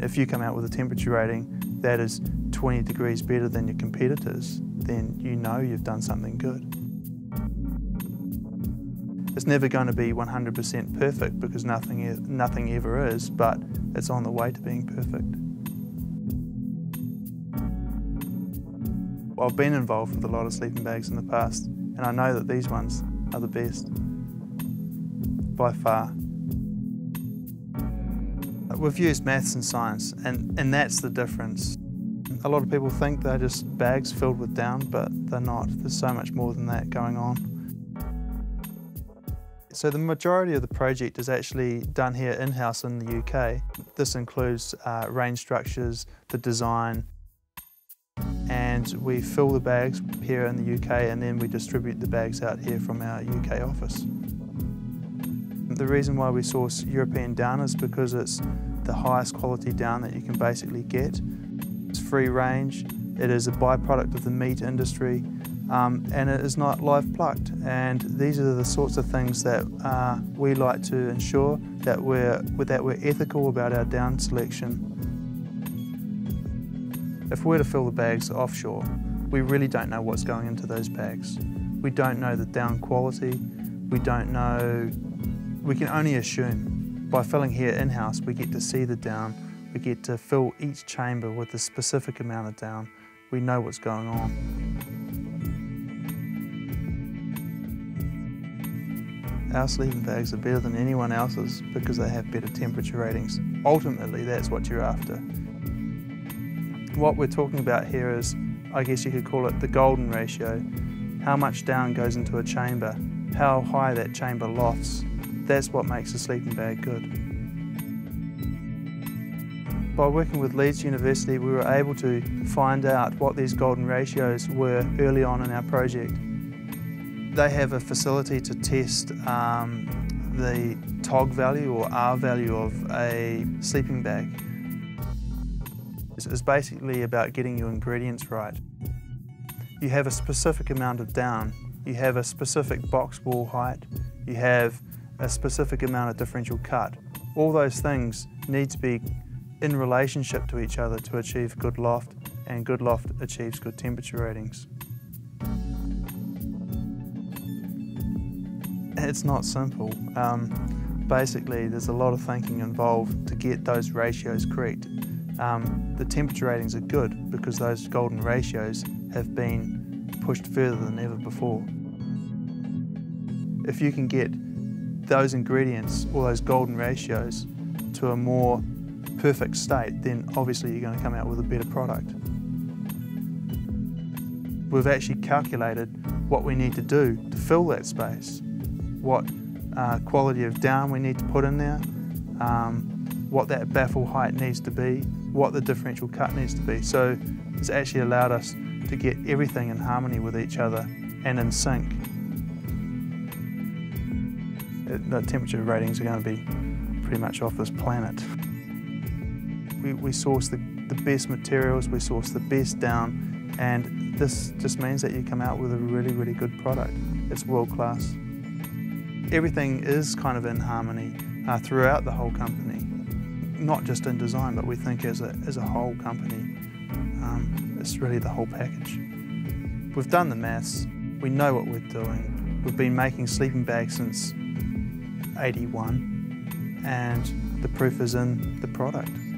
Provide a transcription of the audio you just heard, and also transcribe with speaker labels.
Speaker 1: If you come out with a temperature rating that is 20 degrees better than your competitors, then you know you've done something good. It's never going to be 100% perfect because nothing ever is, but it's on the way to being perfect. I've been involved with a lot of sleeping bags in the past, and I know that these ones are the best, by far. We've used maths and science, and that's the difference. A lot of people think they're just bags filled with down, but they're not. There's so much more than that going on. So the majority of the project is actually done here in-house in the UK. This includes range structures, the design, and we fill the bags here in the UK, and then we distribute the bags out here from our UK office. The reason why we source European down is because it's the highest quality down that you can basically get. It's free range, it is a byproduct of the meat industry, and it is not live plucked. And these are the sorts of things that we like to ensure that we're ethical about our down selection. If we're to fill the bags offshore, we really don't know what's going into those bags. We don't know the down quality, we don't know, we can only assume. By filling here in-house, we get to see the down, we get to fill each chamber with a specific amount of down. We know what's going on. Our sleeping bags are better than anyone else's because they have better temperature ratings. Ultimately, that's what you're after. What we're talking about here is, I guess you could call it the golden ratio. How much down goes into a chamber, how high that chamber lofts. That's what makes a sleeping bag good. By working with Leeds University, we were able to find out what these golden ratios were early on in our project. They have a facility to test the TOG value or R value of a sleeping bag. It's basically about getting your ingredients right. You have a specific amount of down, you have a specific box wall height, you have a specific amount of differential cut. All those things need to be in relationship to each other to achieve good loft, and good loft achieves good temperature ratings. It's not simple. Basically, there's a lot of thinking involved to get those ratios correct. The temperature ratings are good because those golden ratios have been pushed further than ever before. If you can get those ingredients, or those golden ratios, to a more perfect state, then obviously you're going to come out with a better product. We've actually calculated what we need to do to fill that space, what quality of down we need to put in there, what that baffle height needs to be, what the differential cut needs to be. So it's actually allowed us to get everything in harmony with each other and in sync. The temperature ratings are going to be pretty much off this planet. We source the best materials, we source the best down, and this just means that you come out with a really, really good product. It's world class. Everything is kind of in harmony throughout the whole company. Not just in design, but we think as a whole company. It's really the whole package. We've done the maths, we know what we're doing. We've been making sleeping bags since '81, and the proof is in the product.